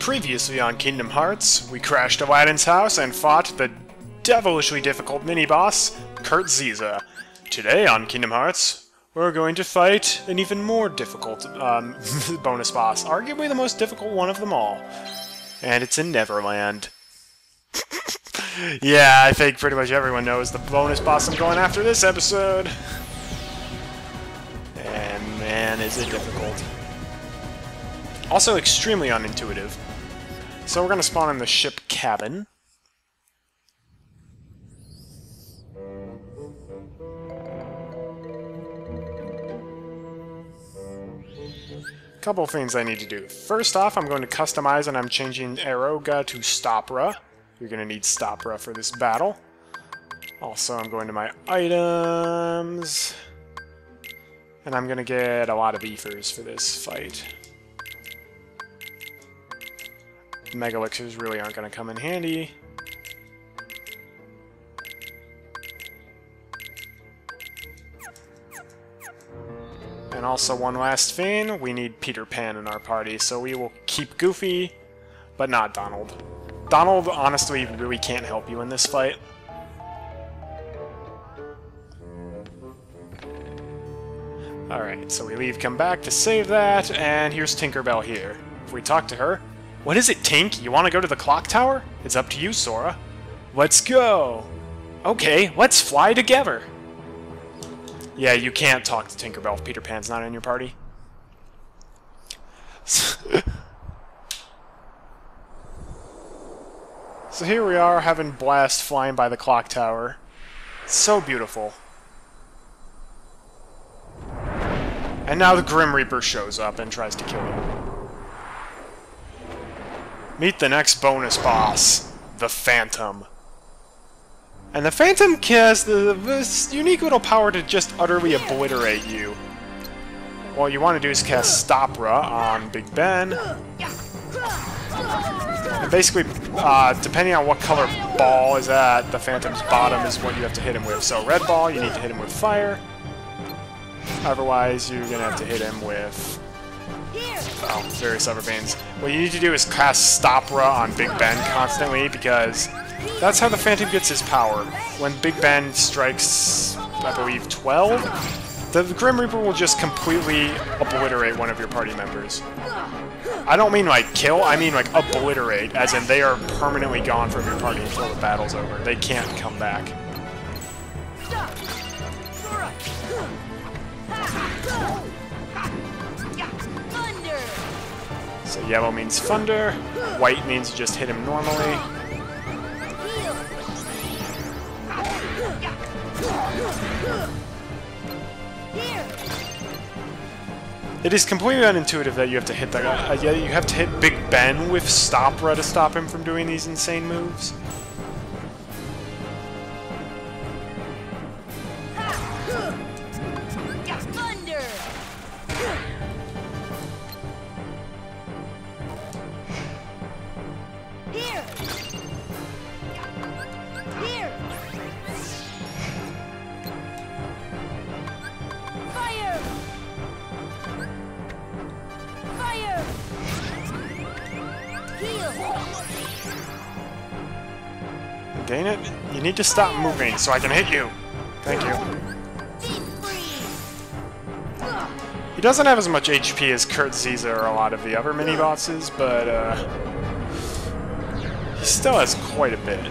Previously on Kingdom Hearts, we crashed Aladdin's house and fought the devilishly difficult mini-boss, Kurt Ziza. Today on Kingdom Hearts, we're going to fight an even more difficult bonus boss, arguably the most difficult one of them all. And it's in Neverland. Yeah, I think pretty much everyone knows the bonus boss I'm going after this episode. And man, is it difficult. Also extremely unintuitive. So we're going to spawn in the ship cabin. Couple things I need to do. First off, I'm going to customize and I'm changing Aeroga to Stopra. You're going to need Stopra for this battle. Also, I'm going to my items. And I'm going to get a lot of ethers for this fight. Mega elixirs really aren't going to come in handy. And also one last thing, we need Peter Pan in our party, so we will keep Goofy, but not Donald. Donald, honestly, really can't help you in this fight. Alright, so we leave, come back to save that, and here's Tinkerbell here. If we talk to her... What is it, Tink? You want to go to the clock tower? It's up to you, Sora. Let's go! Okay, let's fly together! Yeah, you can't talk to Tinkerbell if Peter Pan's not in your party. So here we are, having blast flying by the clock tower. It's so beautiful. And now the Grim Reaper shows up and tries to kill him. Meet the next bonus boss, the Phantom. And the Phantom has this unique little power to just utterly obliterate you. What you want to do is cast Stopra on Big Ben. And basically, depending on what color ball is at the Phantom's bottom is what you have to hit him with. So red ball, you need to hit him with fire. Otherwise, you're going to have to hit him with... various other things. What you need to do is cast Stopra on Big Ben constantly, because that's how the Phantom gets his power. When Big Ben strikes, I believe, 12, the Grim Reaper will just completely obliterate one of your party members. I don't mean like kill, I mean like obliterate, as in they are permanently gone from your party until the battle's over. They can't come back. So yellow means thunder, white means you just hit him normally. It is completely unintuitive that you have to hit that guy. You have to hit Big Ben with Stopra to stop him from doing these insane moves. Dang it, you need to stop moving so I can hit you. Thank you. He doesn't have as much HP as Kurt Ziza or a lot of the other mini-bosses, but he still has quite a bit.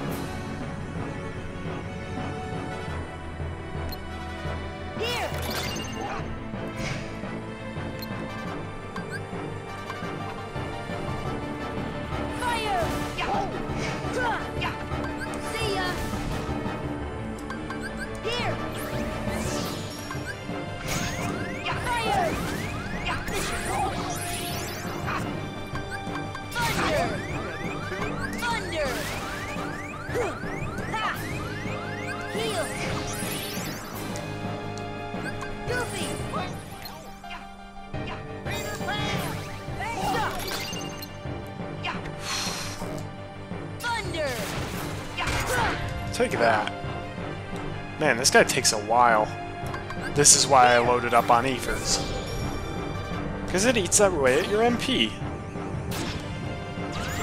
Take that. Man, this guy takes a while. This is why I loaded up on ethers. Because it eats away at your MP.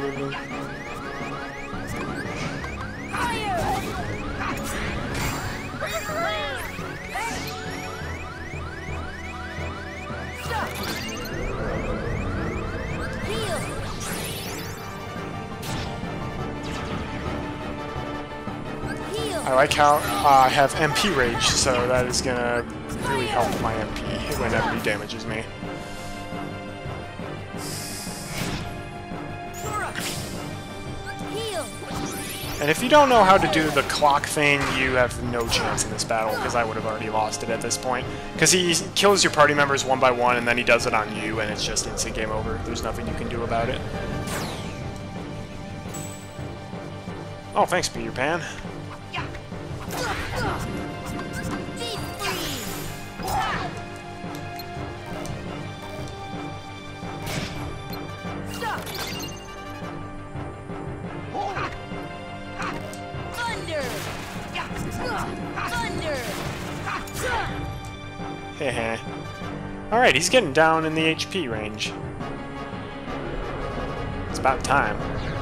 I like how I have MP Rage, so that is gonna really help my MP when enemy damages me. And if you don't know how to do the clock thing, you have no chance in this battle, because I would have already lost it at this point. Because he kills your party members one by one, and then he does it on you, and it's just instant game over. There's nothing you can do about it. Oh, thanks, Peter Pan. Heh. Alright, he's getting down in the HP range. It's about time.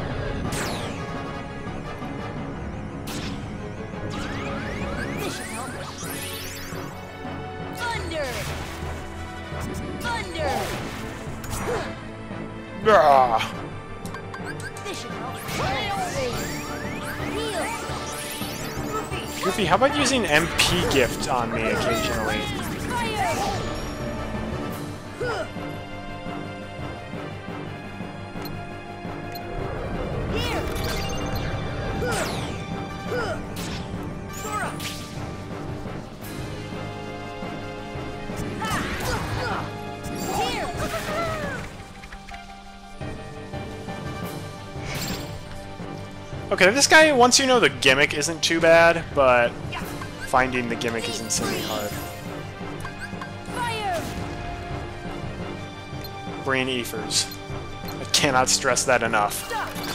Thunder! Thunder! Ah. Goofy, how about using MP Gift on me occasionally? Okay, this guy, once you know the gimmick, isn't too bad, but finding the gimmick is insanely hard. Brain Ethers. I cannot stress that enough.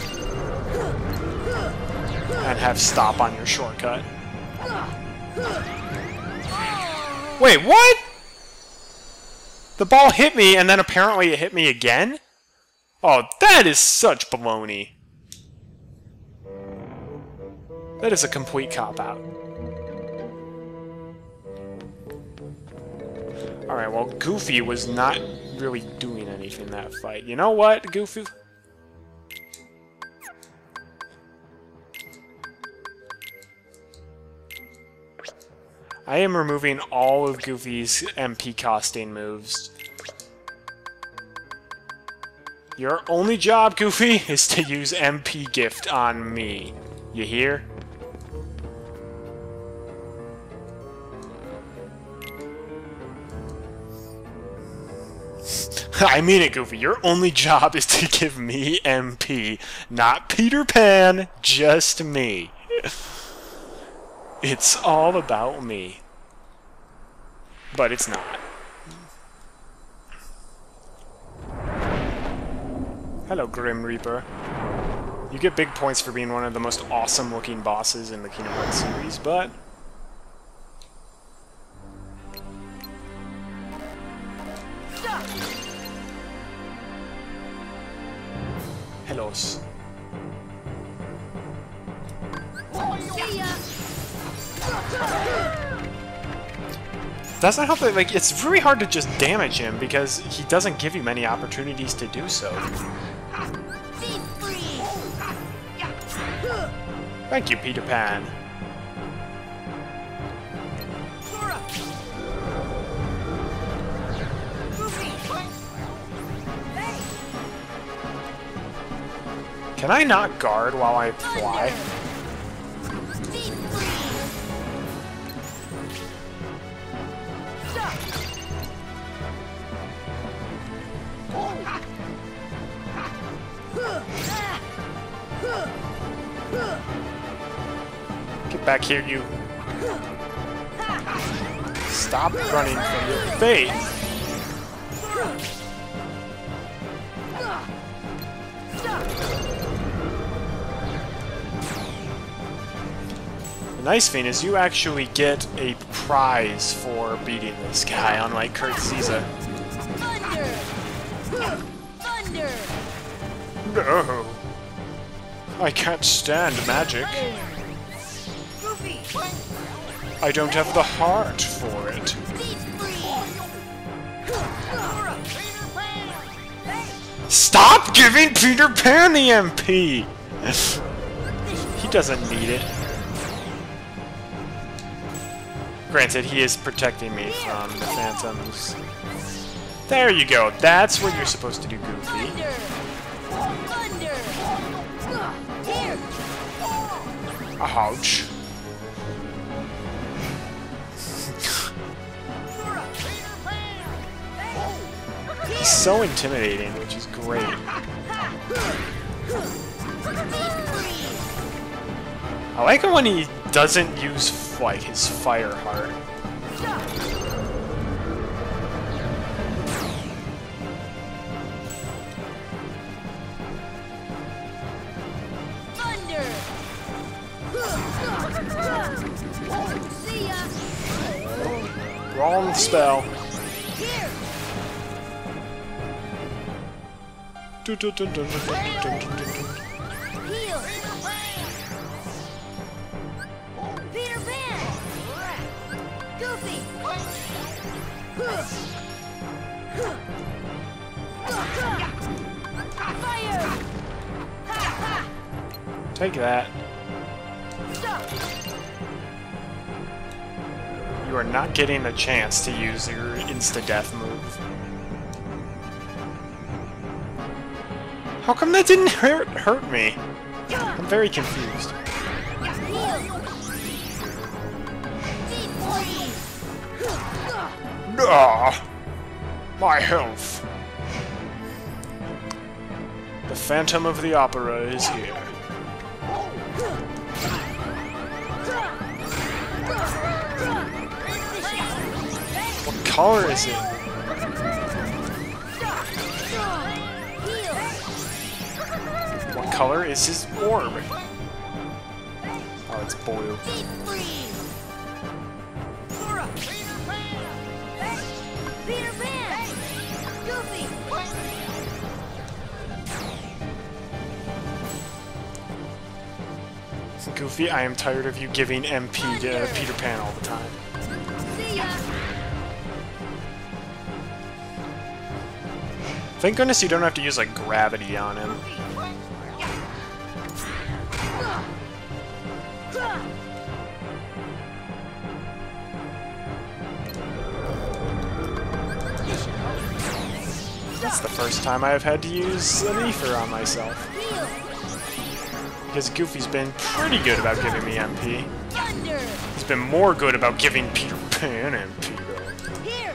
And have stop on your shortcut. Wait, what? The ball hit me, and then apparently it hit me again? Oh, that is such baloney. That is a complete cop-out. Alright, well, Goofy was not really doing anything in that fight. You know what, Goofy? I am removing all of Goofy's MP costing moves. Your only job, Goofy, is to use MP Gift on me. You hear? I mean it, Goofy. Your only job is to give me MP, not Peter Pan, just me. It's all about me. But it's not. Hello, Grim Reaper. You get big points for being one of the most awesome-looking bosses in the Kingdom Hearts series, but... Hellos. That's not how they, like, it's really hard to just damage him because he doesn't give you many opportunities to do so. Thank you, Peter Pan. Can I not guard while I fly? Get back here, you. Stop running from your face. The nice thing is you actually get a prize for beating this guy, unlike Kurt Caesar. Thunder! Thunder! No. I can't stand magic. I don't have the heart for it. Stop giving Peter Pan the MP! He doesn't need it. Granted, he is protecting me from the phantoms. There you go. That's what you're supposed to do, Goofy. Ouch. He's so intimidating, which is great. I like it when he doesn't use, like, his fire heart. Wrong spell. Peter Pan! Goofy! Fire! Take that. You are not getting a chance to use your insta-death move. How come that didn't hurt me? I'm very confused. Ah, my health. The Phantom of the Opera is here. What color is it? What color is his orb? Oh, it's blue. Peter Pan! Goofy! Goofy, I am tired of you giving MP to Peter Pan all the time. See ya! Thank goodness you don't have to use, like, gravity on him. That's the first time I have had to use an ether on myself. Because Goofy's been pretty good about giving me MP. He's been more good about giving Peter Pan MP, though. Here!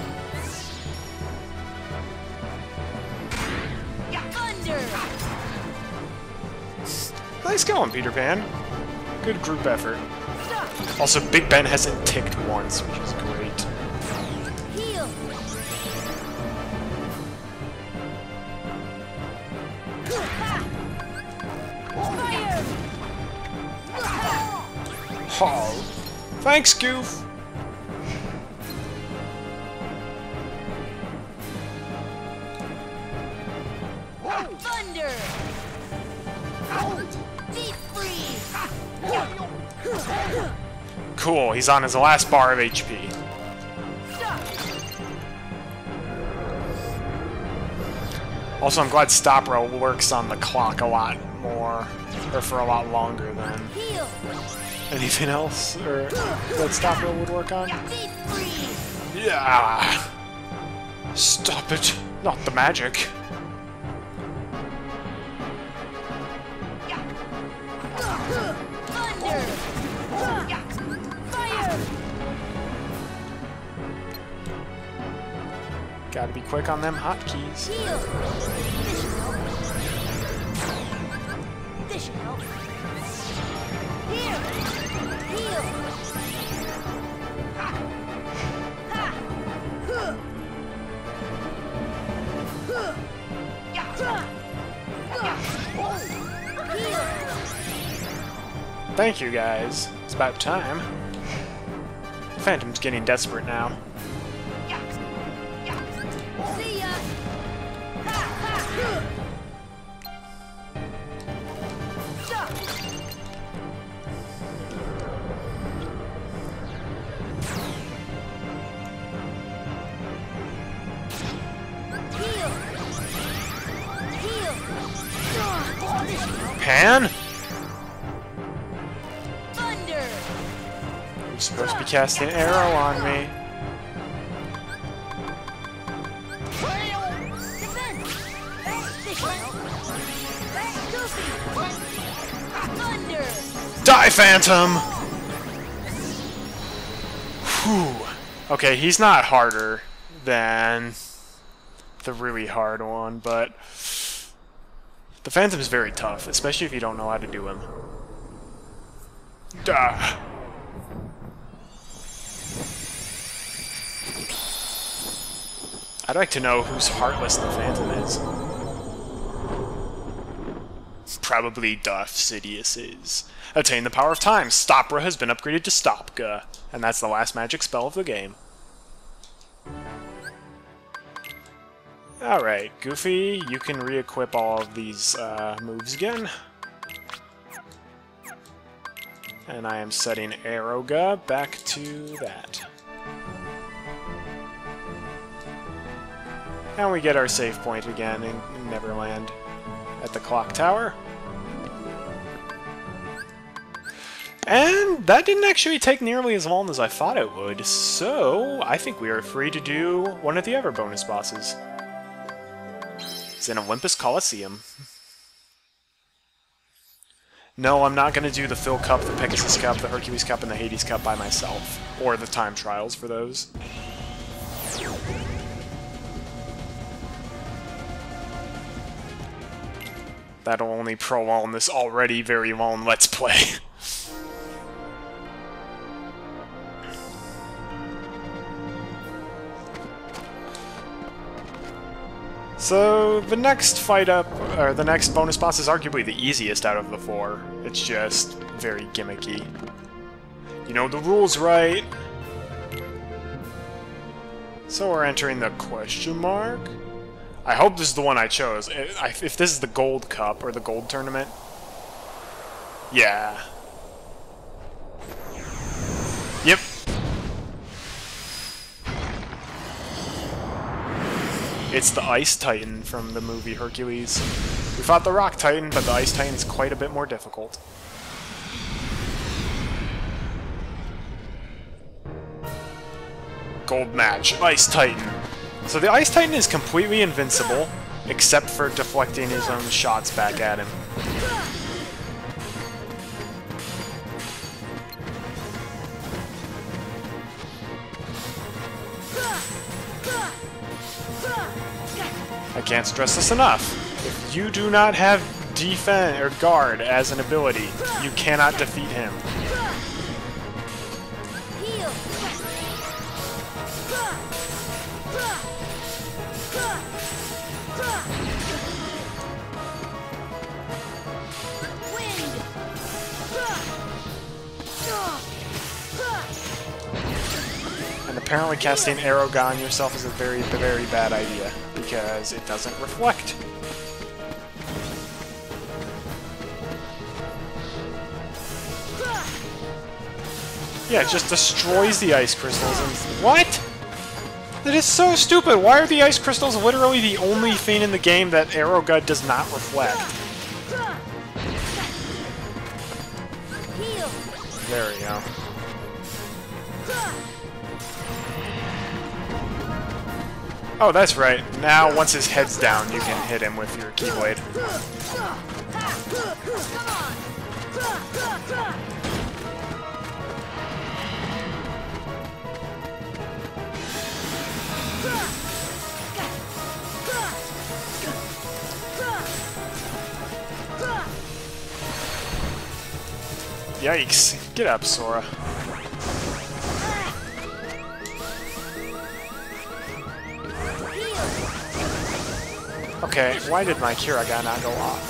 Thunder! Nice going, Peter Pan. Good group effort. Also, Big Ben hasn't ticked once, which is great. Heal! Fire! Oh, thanks, Goof. Thunder! Deep freeze! Cool, he's on his last bar of HP. Also, I'm glad Stop Row works on the clock a lot more, or for a lot longer than Heal! anything else, or that Stop Row would work on. Deep freeze! Yeah! Stop it! Not the magic. Thunder! Fire! Gotta be quick on them hotkeys. Heal! This should help. Here! Heal! Ha! Huh! Heal! Thank you, guys. It's about time. Phantom's getting desperate now. See ya! Ha! Ha! can? Thunder. You're supposed to be casting an arrow on me. Defense. Goofy. Thunder. Die, Phantom! Whew. Okay, he's not harder than the really hard one, but the Phantom is very tough, especially if you don't know how to do him. Duh. I'd like to know whose Heartless the Phantom is. Probably Darth Sidious's. Attain the power of time. Stopra has been upgraded to Stopga. And that's the last magic spell of the game. Alright, Goofy, you can re-equip all of these moves again. And I am setting Aeroga back to that. And we get our save point again in Neverland at the clock tower. And that didn't actually take nearly as long as I thought it would, so I think we are free to do one of the other bonus bosses. It's in Olympus Coliseum. No, I'm not going to do the Phil Cup, the Pegasus Cup, the Hercules Cup, and the Hades Cup by myself. Or the time trials for those. That'll only prolong this already very long Let's Play. So, the next fight up, or the next bonus boss is arguably the easiest out of the four. It's just very gimmicky. You know the rules, right? So we're entering the question mark. I hope this is the one I chose. If this is the Gold Cup, or the Gold Tournament. Yeah. Yep. It's the Ice Titan from the movie Hercules. We fought the Rock Titan, but the Ice Titan is quite a bit more difficult. Gold match, Ice Titan. So the Ice Titan is completely invincible, except for deflecting his own shots back at him. I can't stress this enough. If you do not have defend or guard as an ability, you cannot defeat him. And apparently casting Aeroga on yourself is a very, very bad idea, because it doesn't reflect. Yeah, it just destroys the ice crystals and... What? That is so stupid! Why are the ice crystals literally the only thing in the game that Aeroga does not reflect? There we go. Oh, that's right. Now, once his head's down, you can hit him with your Keyblade. Yikes. Get up, Sora. Okay, why did my Kiraga not go off?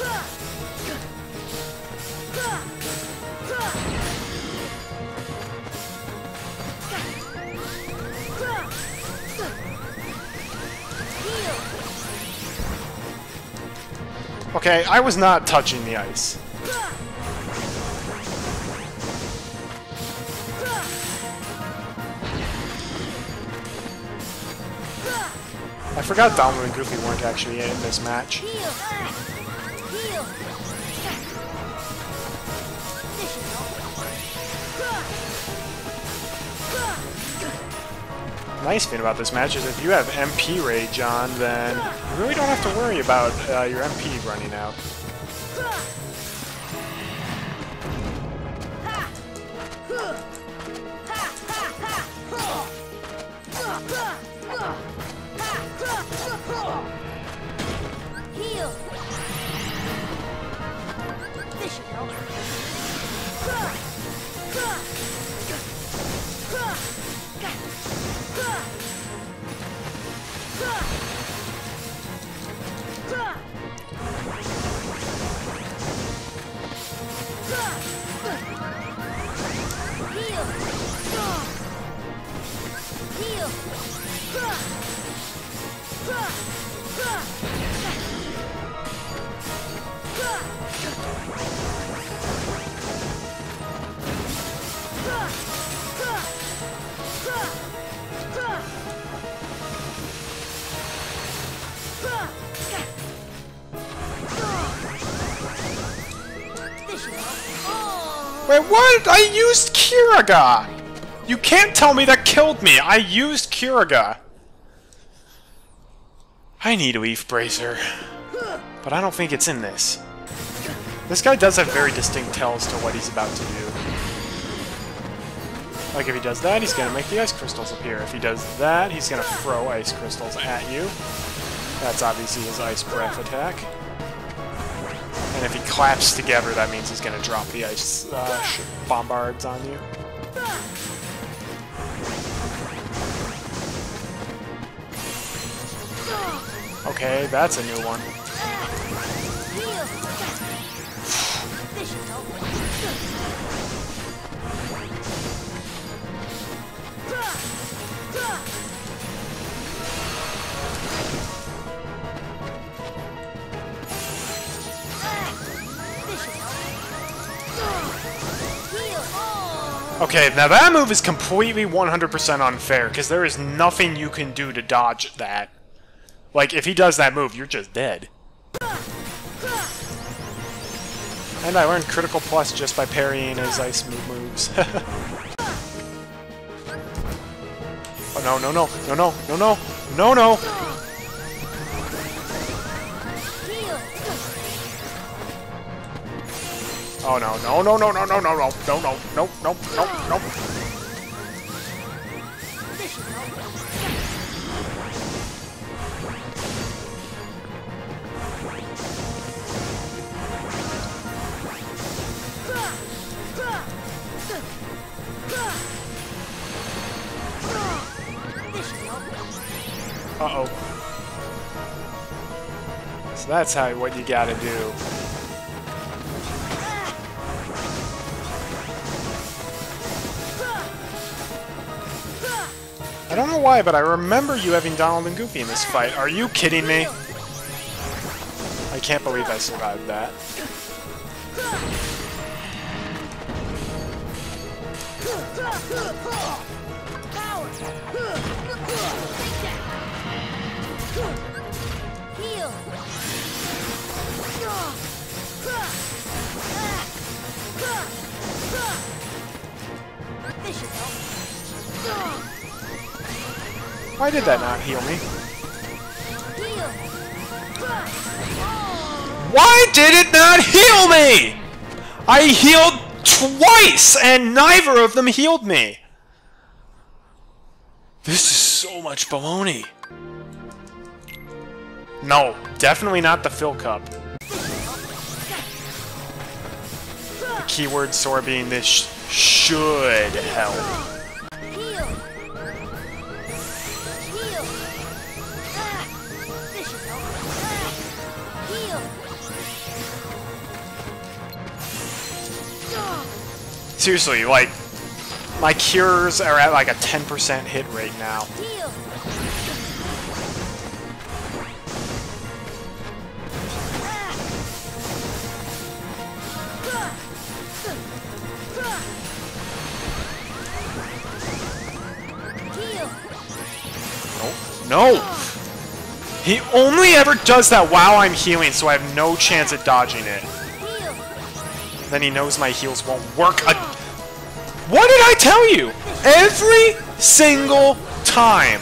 Okay, I was not touching the ice. I forgot Donald and Goofy weren't actually in this match. nice thing about this match is if you have MP Rage on, then you really don't have to worry about your MP running out. Heal. This should help. Wait, what? I used Kiraga! You can't tell me that killed me! I used Kiraga! I need Leaf Bracer. But I don't think it's in this. This guy does have very distinct tells to what he's about to do. Like if he does that, he's gonna make the ice crystals appear. If he does that, he's gonna throw ice crystals at you. That's obviously his ice breath attack. And if he claps together, that means he's going to drop the ice bombards on you. Okay, that's a new one. Okay, now that move is completely 100% unfair, because there is nothing you can do to dodge that. Like, if he does that move, you're just dead. And I learned Critical Plus just by parrying his ice moves. Oh, no, no, no, no, no, no, no, no, no! Oh no, no, no, no, no, no, no, no, no, no, no, no, no, no. Uh-oh. So that's what you gotta do. I don't know why, but I remember you having Donald and Goofy in this fight. Are you kidding me? I can't believe I survived that. Why did that not heal me? Why did it not heal me? I healed twice, and neither of them healed me. This is so much baloney. No, definitely not the fill cup. The keyword sore being this should help. Seriously, like, my cures are at like a 10% hit rate now. No! He only ever does that while I'm healing, so I have no chance at dodging it. Then he knows my heals won't work. What did I tell you? Every single time!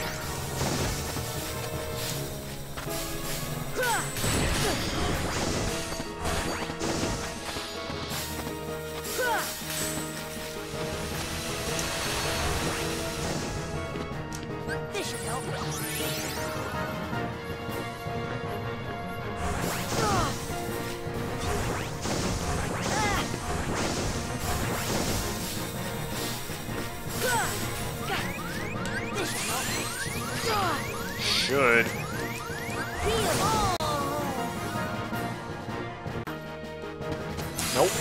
This should help. This should help. Should. Heal. Nope.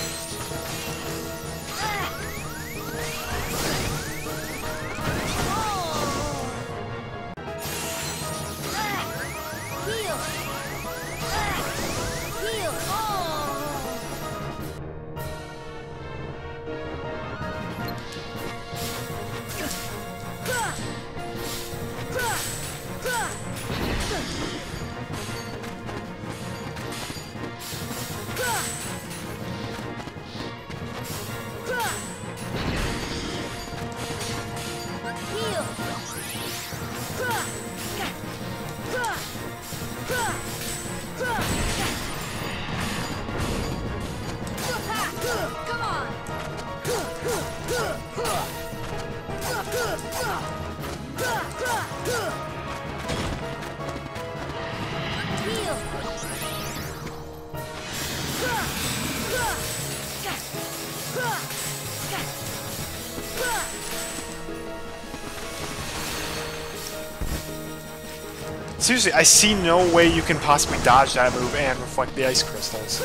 Heal. Heal. Come on! Heal! Seriously, I see no way you can possibly dodge that move and reflect the ice crystals.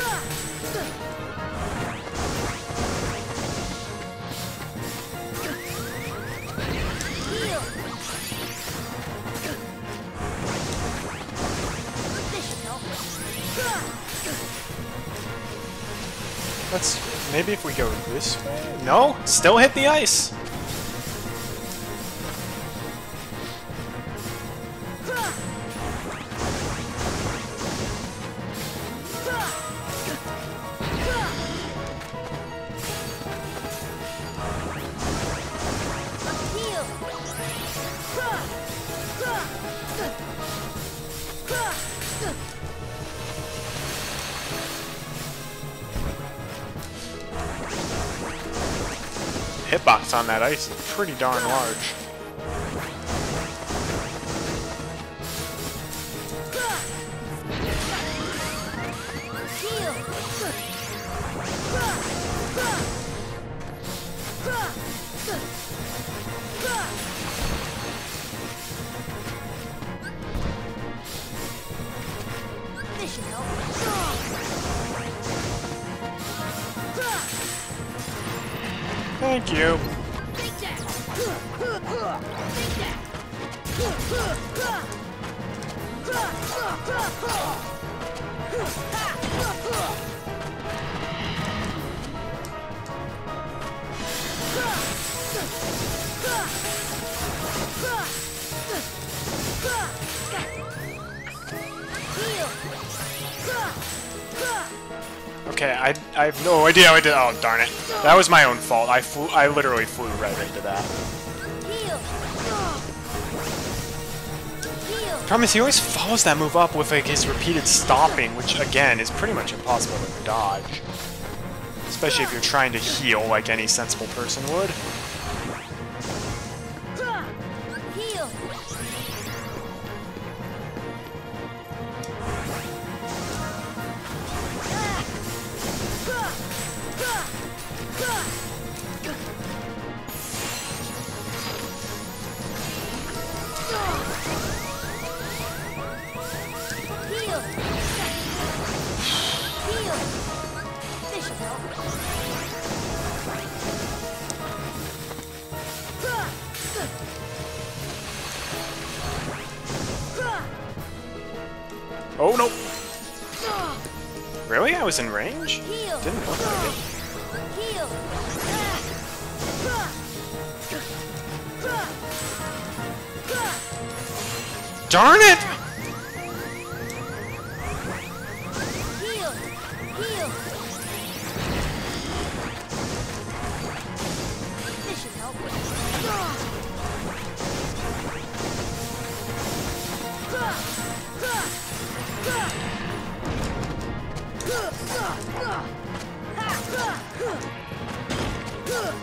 Heal! This should help. Let's... maybe if we go this way? No? Still hit the ice! Hitbox on that ice is pretty darn large. This should help. Thank you. Take that! Take that! Okay, I have no idea how I did. Oh darn it! That was my own fault. I literally flew right into that. Heal! Heal! Problem is, he always follows that move up with like his repeated stomping, which again is pretty much impossible to dodge, especially if you're trying to heal like any sensible person would. Heal! Heal! Heal! This should help. Oh no! Really? I was in range? Heal! Didn't look like it. Heal! Darn it! Heal! Heal! This should help.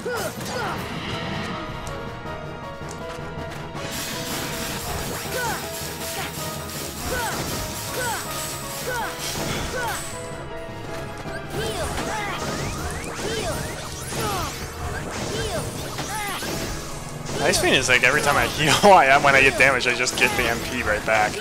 Nice thing is, like, every time I heal, when I get damaged, I just get the MP right back.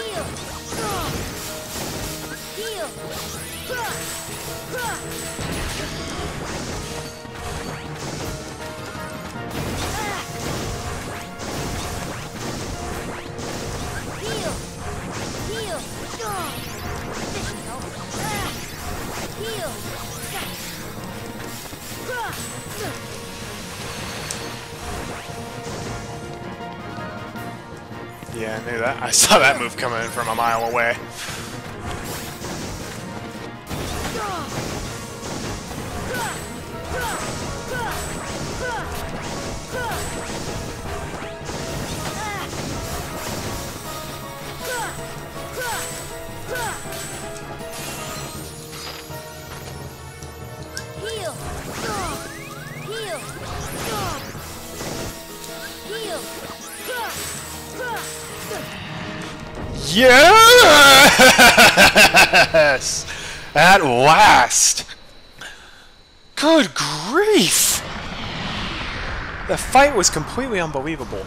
Yeah, I knew that. I saw that move coming in from a mile away. Yes! At last! Good grief! The fight was completely unbelievable.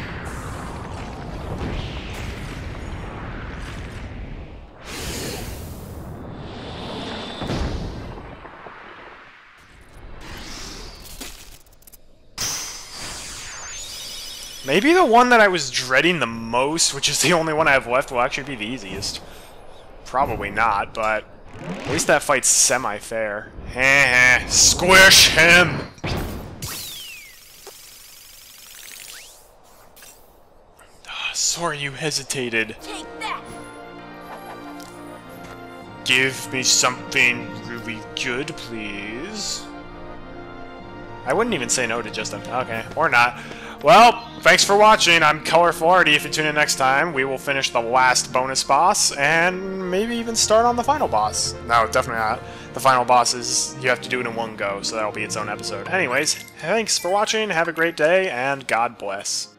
Maybe the one that I was dreading the most, which is the only one I have left, will actually be the easiest. Probably not, but at least that fight's semi-fair. Heh, squish him! Sorry you hesitated. Take that. Give me something really good, please. I wouldn't even say no to just a... Okay, or not. Well, thanks for watching. I'm Colorful Arty. If you tune in next time, we will finish the last bonus boss and maybe even start on the final boss. No, definitely not. The final boss is, you have to do it in one go, so that'll be its own episode. Anyways, thanks for watching. Have a great day, and God bless.